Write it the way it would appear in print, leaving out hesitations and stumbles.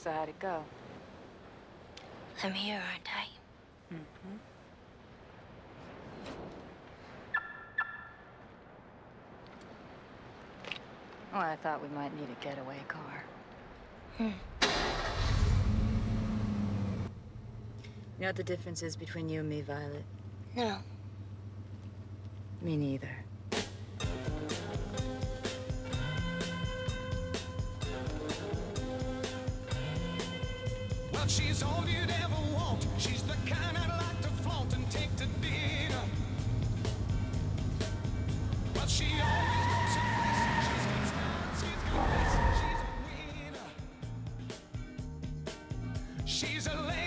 So how'd it go? I'm here, aren't I? Mm-hmm. Well, I thought we might need a getaway car. Hmm. You know what the difference is between you and me, Violet? No. Me neither. Well, she's all you'd ever want. She's the kind I'd like to flaunt and take to dinner. But she always looks aggressive. She's got style, she's got grace, she's a winner. She's a lady.